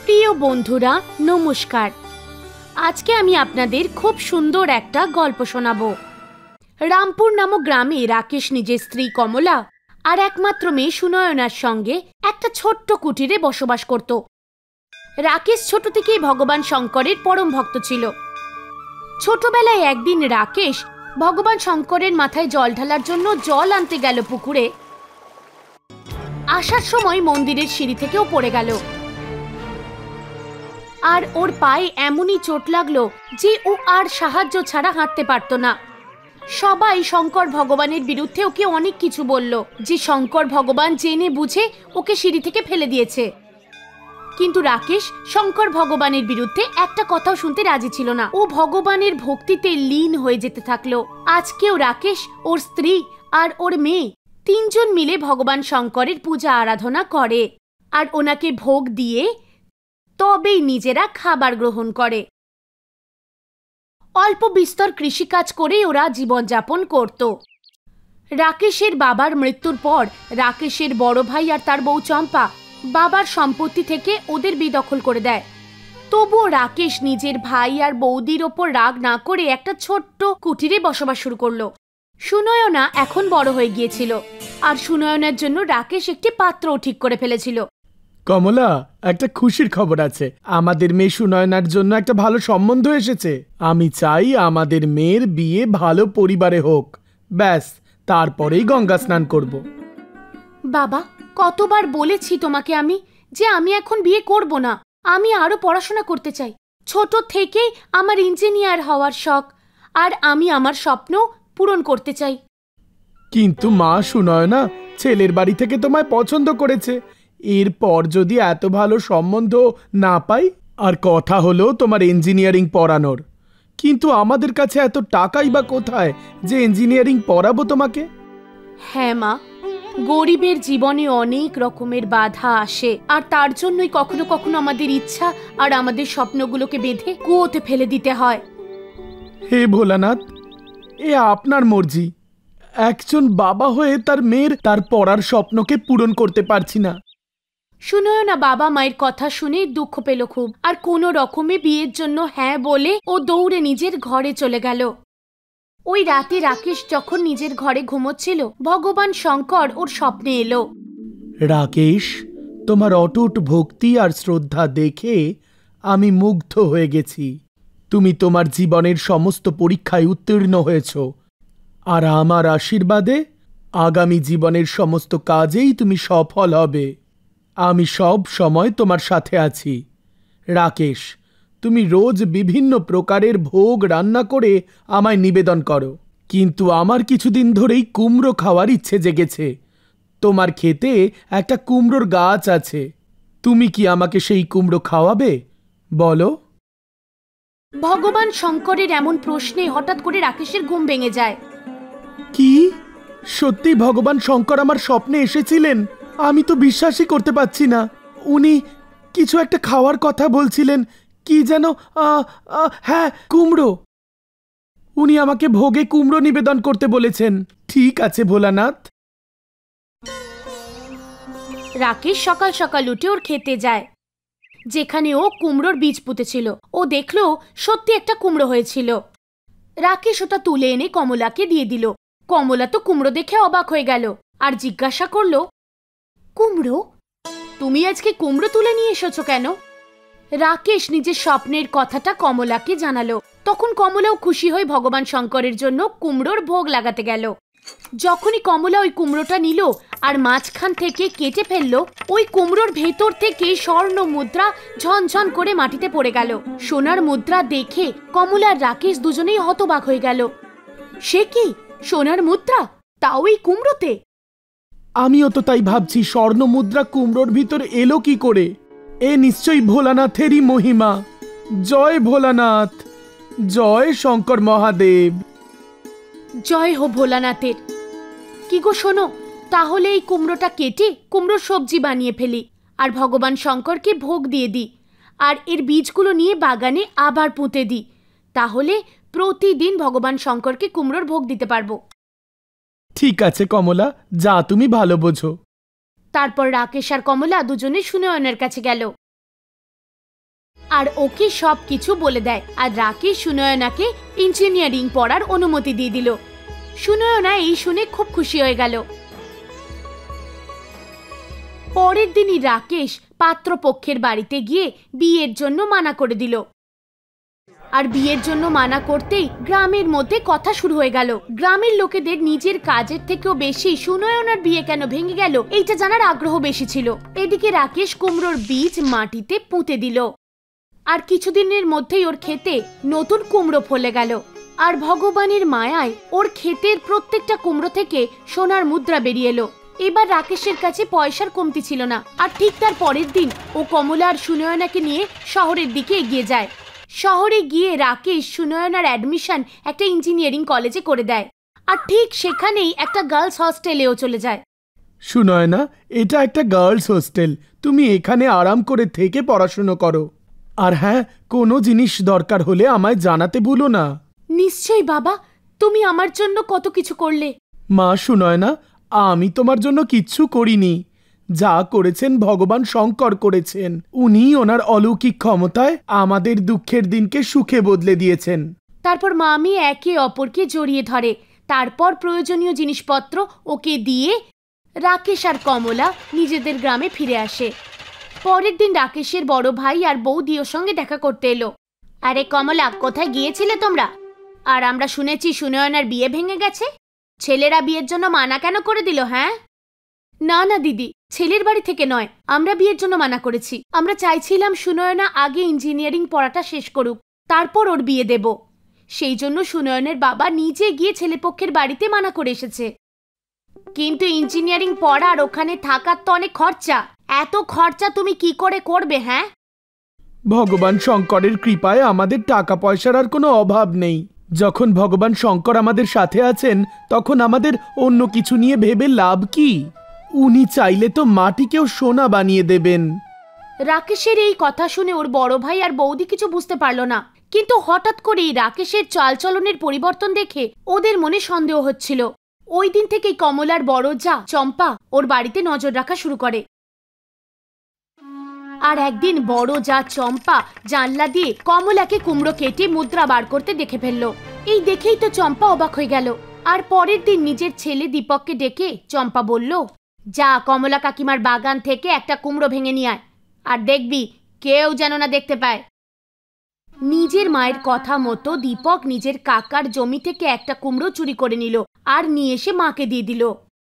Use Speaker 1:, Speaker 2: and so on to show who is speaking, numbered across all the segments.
Speaker 1: প্রিয় বন্ধুরা নমস্কার। আজকে আমি আপনাদের খুব সুন্দর একটা গল্প শোনাবো। রামপুর নামক গ্রামে রাকেশ নিজের স্ত্রী কমলা আর একমাত্র মেয়ে সুনয়নার সঙ্গে একটা ছোট্ট কুটিরে বসবাস করত। রাকেশ ছোট থেকেই ভগবান শঙ্করের পরম ভক্ত ছিল। ছোটবেলায় একদিন রাকেশ ভগবান শঙ্করের মাথায় জল ঢালার জন্য জল আনতে গেল পুকুরে। আসার সময় মন্দিরের সিঁড়ি থেকেও পড়ে গেল আর ওর পায়ে এমনই চোট লাগলো যে ও আর সাহায্য ছাড়া হাঁটতে পারত না। সবাই শঙ্কর ভগবানের বিরুদ্ধে ওকে অনেক কিছু বলল যে শঙ্কর ভগবান জেনে বুঝে ওকে সিঁড়ি থেকে ফেলে দিয়েছে। কিন্তু রাকেশ শঙ্কর ভগবানের বিরুদ্ধে একটা কথাও শুনতে রাজি ছিল না। ও ভগবানের ভক্তিতে লীন হয়ে যেতে থাকলো। আজকেও রাকেশ, ওর স্ত্রী আর ওর মেয়ে তিনজন মিলে ভগবান শঙ্করের পূজা আরাধনা করে আর ওনাকে ভোগ দিয়ে তবেই নিজেরা খাবার গ্রহণ করে। অল্প বিস্তর কৃষিকাজ করে ওরা জীবনযাপন করত। রাকেশের বাবার মৃত্যুর পর রাকেশের বড় ভাই আর তার বউ চম্পা বাবার সম্পত্তি থেকে ওদের বেদখল করে দেয়। তবুও রাকেশ নিজের ভাই আর বৌদির ওপর রাগ না করে একটা ছোট্ট কুটিরে বসবাস শুরু করলো। সুনয়না এখন বড় হয়ে গিয়েছিল আর সুনয়নার জন্য রাকেশ একটি পাত্রও ঠিক করে ফেলেছিল।
Speaker 2: কমলা, একটা খুশির খবর আছে। আমাদের মেয়ে সুনয়নার জন্য একটা ভালো সম্বন্ধ এসেছে। আমি চাই আমাদের মেয়ের বিয়ে ভালো পরিবারে হোক। ব্যাস, তারপরেই গঙ্গা স্নান করব।
Speaker 1: বাবা, কতবার বলেছি তোমাকে আমি যে আমি এখন বিয়ে করব না। আমি আরো পড়াশোনা করতে চাই। ছোট থেকেই আমার ইঞ্জিনিয়ার হওয়ার শখ আর আমি আমার স্বপ্ন পূরণ করতে চাই।
Speaker 2: কিন্তু মা, সুনয়না ছেলের বাড়ি থেকে তোমায় পছন্দ করেছে। এরপর যদি এত ভালো সম্বন্ধ না পাই, আর কথা হলো তোমার ইঞ্জিনিয়ারিং পড়ানোর, কিন্তু আমাদের কাছে এত টাকাই বা কোথায় যে ইঞ্জিনিয়ারিং পড়াবো তোমাকে?
Speaker 1: হ্যাঁ মা, গরিবের জীবনে অনেক রকমের বাধা আসে আর তার জন্যই কখনো কখনো আমাদের ইচ্ছা আর আমাদের স্বপ্নগুলোকে বেঁধে কুয়োতে ফেলে দিতে হয়।
Speaker 2: হে ভোলানাথ, এ আপনার মর্জি। একজন বাবা হয়ে তার মেয়ের তার পড়ার স্বপ্নকে পূরণ করতে পারছি না।
Speaker 1: সুনয়না বাবা মায়ের কথা শুনে দুঃখ পেল খুব, আর কোনো রকমে বিয়ের জন্য হ্যাঁ বলে ও দৌড়ে নিজের ঘরে চলে গেল। ওই রাতে রাকেশ যখন নিজের ঘরে ঘুমোচ্ছিল, ভগবান শঙ্কর ওর স্বপ্নে এলো।
Speaker 2: রাকেশ, তোমার অটুট ভক্তি আর শ্রদ্ধা দেখে আমি মুগ্ধ হয়ে গেছি। তুমি তোমার জীবনের সমস্ত পরীক্ষায় উত্তীর্ণ হয়েছ, আর আমার আশীর্বাদে আগামী জীবনের সমস্ত কাজেই তুমি সফল হবে। আমি সব সময় তোমার সাথে আছি। রাকেশ, তুমি রোজ বিভিন্ন প্রকারের ভোগ রান্না করে আমায় নিবেদন করো, কিন্তু আমার কিছুদিন ধরেই কুমড়ো খাওয়ার ইচ্ছে জেগেছে। তোমার ক্ষেতে একটা কুমড়োর গাছ আছে। তুমি কি আমাকে সেই কুমড়ো খাওয়াবে? বলো।
Speaker 1: ভগবান শঙ্করের এমন প্রশ্নে হঠাৎ করে রাকেশের ঘুম ভেঙে যায়।
Speaker 2: কি সত্যি ভগবান শঙ্কর আমার স্বপ্নে এসেছিলেন? আমি তো বিশ্বাসই করতে পারছি না। উনি কিছু একটা খাওয়ার কথা বলছিলেন। কি যেন, হ্যাঁ, কুমড়ো। উনি আমাকে ভোগে কুমড়ো নিবেদন করতে বলেছেন। ঠিক আছে ভোলানাথ।
Speaker 1: রাকেশ সকাল সকাল উঠে ওর খেতে যায়, যেখানে ও কুমড়োর বীজ পুঁতেছিল। ও দেখলো সত্যি একটা কুমড়ো হয়েছিল। রাকেশ ওটা তুলে এনে কমলাকে দিয়ে দিল। কমলা তো কুমড়ো দেখে অবাক হয়ে গেল আর জিজ্ঞাসা করলো, কুমড়ো? তুমি আজকে কুমড়ো তুলে নিয়ে এসেছো কেন? রাকেশ নিজের স্বপ্নের কথাটা কমলাকে জানালো। তখন কমলাও খুশি হয়ে ভগবান শঙ্করের জন্য কুমড়োর ভোগ লাগাতে গেল। যখনই কমলা ওই কুমড়োটা নিল আর মাঝখান থেকে কেটে ফেললো, ওই কুমড়োর ভেতর থেকে স্বর্ণ মুদ্রা ঝনঝন করে মাটিতে পড়ে গেল। সোনার মুদ্রা দেখে কমলা আর রাকেশ দুজনেই হতবাক হয়ে গেল। সে কি, সোনার মুদ্রা, তাও এই কুমড়োতে?
Speaker 2: আমিও তো তাই ভাবছি, স্বর্ণ মুদ্রা কুমড়োর ভিতর এলো কি করে? এ নিশ্চয়ই ভোলানাথেরই মহিমা। জয় ভোলানাথ, জয় শঙ্কর মহাদেব।
Speaker 1: জয় হো ভোলানাথের। কি গো শোনো, তাহলে এই কুমড়োটা কেটে কুমড়োর সবজি বানিয়ে ফেলি আর ভগবান শঙ্করকে ভোগ দিয়ে দিই, আর এর বীজগুলো নিয়ে বাগানে আবার পুঁতে দিই। তাহলে প্রতিদিন ভগবান শঙ্করকে কুমড়োর ভোগ দিতে পারবো।
Speaker 2: ঠিক আছে কমলা, যা তুমি ভালো বোঝো।
Speaker 1: তারপর রাকেশ আর কমলা দুজনে সুনয়নার কাছে গেল। আর ওকে সবকিছু বলে দেয়। আর রাকেশ সুনয়নাকে ইঞ্জিনিয়ারিং পড়ার অনুমতি দিয়ে দিল। সুনয়না এই শুনে খুব খুশি হয়ে গেল। পরের দিনই রাকেশ পাত্রপক্ষের বাড়িতে গিয়ে বিয়ের জন্য মানা করে দিল। আর বিয়ের জন্য মানা করতেই গ্রামের মধ্যে কথা শুরু হয়ে গেল। গ্রামের লোকেদের নিজের কাজের থেকেও বেশি সুনয়নার বিয়ে কেন ভেঙে গেল এইটা জানার আগ্রহ বেশি ছিল। এদিকে রাকেশ কুমড়োর বীজ মাটিতে পুঁতে দিল। আর কিছুদিনের মধ্যেই ওর ক্ষেতে নতুন কুমড়ো ফলে গেল। আর ভগবানের মায়ায় ওর ক্ষেতের প্রত্যেকটা কুমড়ো থেকে সোনার মুদ্রা বেরিয়ে এলো। এবার রাকেশের কাছে পয়সার কমতি ছিল না। আর ঠিক তার পরের দিন ও কমলা আর সুনয়নাকে নিয়ে শহরের দিকে এগিয়ে যায়। শহরে গিয়ে রাকেশ সুনয়নার অ্যাডমিশন একটা ইঞ্জিনিয়ারিং কলেজে করে দেয়। আর ঠিক সেখানেই একটা গার্লস হস্টেলেও চলে যায়।
Speaker 2: সুনয়না, এটা একটা গার্লস হোস্টেল, তুমি এখানে আরাম করে থেকে পড়াশুনো করো। আর হ্যাঁ, কোনো জিনিস দরকার হলে আমায় জানাতে ভুলো না।
Speaker 1: নিশ্চয়ই বাবা, তুমি আমার জন্য কত কিছু করলে।
Speaker 2: মা সুনয়না, আমি তোমার জন্য কিচ্ছু করিনি। যা করেছেন ভগবান শঙ্কর করেছেন। উনি ওনার অলৌকিক ক্ষমতায় আমাদের দুঃখের দিনকে সুখে বদলে দিয়েছেন।
Speaker 1: তারপর মামি একে অপরকে জড়িয়ে ধরে। তারপর প্রয়োজনীয় জিনিসপত্র ওকে দিয়ে রাকেশ আর কমলা নিজেদের গ্রামে ফিরে আসে। পরের দিন রাকেশের বড় ভাই আর বৌদি ওর সঙ্গে দেখা করতে এলো। আরে কমলা, কোথায় গিয়েছিলে তোমরা? আর আমরা শুনেছি সুনয়নার বিয়ে ভেঙে গেছে। ছেলেরা বিয়ের জন্য মানা কেন করে দিল? হ্যাঁ, না না দিদি, ছেলের বাড়ি থেকে নয়, আমরা বিয়ের জন্য মানা করেছি। আমরা চাইছিলাম সুনয়না আগে ইঞ্জিনিয়ারিং পড়াটা শেষ করুক, তারপর ওর বিয়ে দেব। সেই জন্য সুনয়নের বাবা নিজে গিয়ে ছেলেপক্ষের বাড়িতে মানা করে এসেছে। কিন্তু ইঞ্জিনিয়ারিং পড়া আর ওখানে থাকার তো অনেক খরচা। এত খরচা তুমি কি করে করবে? হ্যাঁ,
Speaker 2: ভগবান শঙ্করের কৃপায় আমাদের টাকা পয়সার আর কোনো অভাব নেই। যখন ভগবান শঙ্কর আমাদের সাথে আছেন, তখন আমাদের অন্য কিছু নিয়ে ভেবে লাভ কি? উনি চাইলে তো মাটিকেও সোনা বানিয়ে দেবেন।
Speaker 1: রাকেশের এই কথা শুনে ওর বড় ভাই আর বৌদি কিছু বুঝতে পারল না। কিন্তু হঠাৎ করেই রাকেশের চালচলনের পরিবর্তন দেখে ওদের মনে সন্দেহ হচ্ছিল। ওই দিন থেকেই কমলার বড় যা চম্পা ওর বাড়িতে নজর রাখা শুরু করে। আর একদিন বড় যা চম্পা জানলা দিয়ে কমলাকে কুমড়ো কেটে মুদ্রা বার করতে দেখে ফেললো। এই দেখেই তো চম্পা অবাক হয়ে গেল। আর পরের দিন নিজের ছেলে দীপককে ডেকে চম্পা বলল, যা কমলা কাকিমার বাগান থেকে একটা কুমড়ো ভেঙে নিয়ে আয়, আর দেখবি কেউ যেন না দেখতে পায়। নিজের মায়ের কথা মতো দীপক নিজের কাকার জমি থেকে একটা কুমড়ো চুরি করে নিল আর নিয়ে এসে মাকে দিয়ে দিল।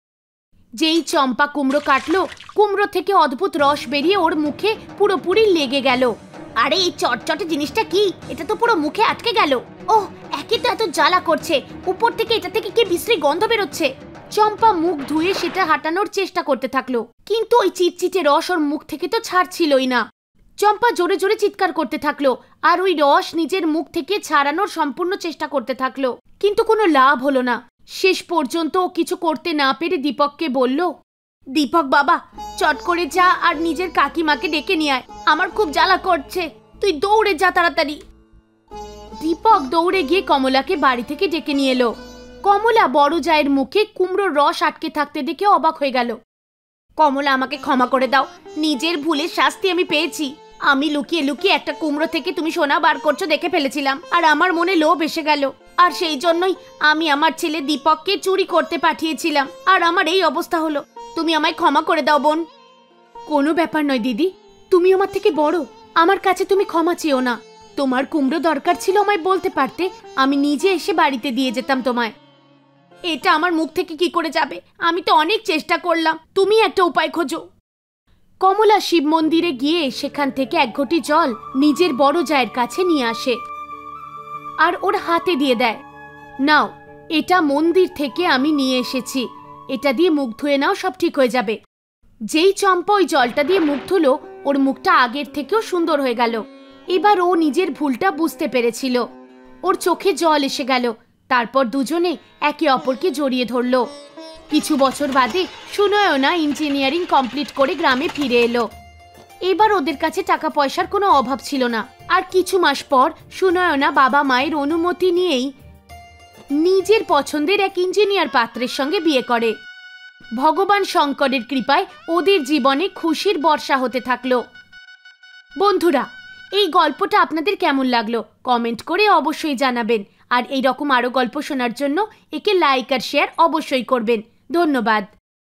Speaker 1: যেই চম্পা কুমড়ো কাটলো, কুমড়ো থেকে অদ্ভুত রস বেরিয়ে ওর মুখে পুরোপুরি লেগে গেল। আরে এই চটচটে জিনিসটা কি? এটা তো পুরো মুখে আটকে গেল। ওহ, একে তো এত জ্বালা করছে, উপর থেকে এটা থেকে কি বিশ্রী গন্ধ বেরোচ্ছে। চম্পা মুখ ধুয়ে সেটা হাঁটানোর চেষ্টা করতে থাকলো, কিন্তু ওই চিটচিটে রস ওর মুখ থেকে তো ছাড়ছিলই না। চম্পা জোরে জোরে চিৎকার করতে থাকলো আর ওই রস নিজের মুখ থেকে ছাড়ানোর সম্পূর্ণ চেষ্টা করতে থাকলো, কিন্তু কোনো লাভ হলো না। শেষ পর্যন্ত ও কিছু করতে না পেরে দীপককে বলল, দীপক বাবা, চট করে যা আর নিজের কাকিমাকে ডেকে নিয়ে আয়, আমার খুব জ্বালা করছে, তুই দৌড়ে যা তাড়াতাড়ি। দীপক দৌড়ে গিয়ে কমলাকে বাড়ি থেকে ডেকে নিয়ে এলো। কমলা বড় জায়ের মুখে কুমড়োর রস আটকে থাকতে দেখে অবাক হয়ে গেল। কমলা, আমাকে ক্ষমা করে দাও, নিজের ভুলের শাস্তি আমি পেয়েছি। আমি লুকিয়ে লুকিয়ে একটা কুমড়ো থেকে তুমি সোনা বার করছো দেখে ফেলেছিলাম, আর আমার মনে লোভ এসে গেল, আর সেই জন্যই আমি আমার ছেলে দীপককে চুরি করতে পাঠিয়েছিলাম, আর আমার এই অবস্থা হলো। তুমি আমায় ক্ষমা করে দাও বোন। কোনো ব্যাপার নয় দিদি, তুমি আমার থেকে বড়, আমার কাছে তুমি ক্ষমা চেও না। তোমার কুমড়ো দরকার ছিল আমায় বলতে পারতে, আমি নিজে এসে বাড়িতে দিয়ে যেতাম তোমায়। এটা আমার মুখ থেকে কি করে যাবে? আমি তো অনেক চেষ্টা করলাম, তুমি একটা উপায় খোঁজো। কমলা শিব মন্দিরে গিয়ে সেখান থেকে এক ঘটি জল নিজের বড় জায়ের কাছে নিয়ে আসে আর ওর হাতে দিয়ে দেয়। নাও, এটা মন্দির থেকে আমি নিয়ে এসেছি, এটা দিয়ে মুখ ধুয়ে নাও, সব ঠিক হয়ে যাবে। যেই চম্পা ওই জলটা দিয়ে মুখ ধুলো, ওর মুখটা আগের থেকেও সুন্দর হয়ে গেল। এবার ও নিজের ভুলটা বুঝতে পেরেছিল। ওর চোখে জল এসে গেল। তারপর দুজনে একে অপরকে জড়িয়ে ধরল। কিছু বছর বাদে সুনয়না ইঞ্জিনিয়ারিং কমপ্লিট করে গ্রামে ফিরে এলো। এবার ওদের কাছে টাকা পয়সার কোনো অভাব ছিল না। আর কিছু মাস পর সুনয়না বাবা মায়ের অনুমতি নিয়েই নিজের পছন্দের এক ইঞ্জিনিয়ার পাত্রের সঙ্গে বিয়ে করে। ভগবান শঙ্করের কৃপায় ওদের জীবনে খুশির বর্ষা হতে থাকলো। বন্ধুরা, এই গল্পটা আপনাদের কেমন লাগলো কমেন্ট করে অবশ্যই জানাবেন। আর এই রকম আরও গল্প শোনার জন্য একে লাইক আর শেয়ার অবশ্যই করবেন। ধন্যবাদ।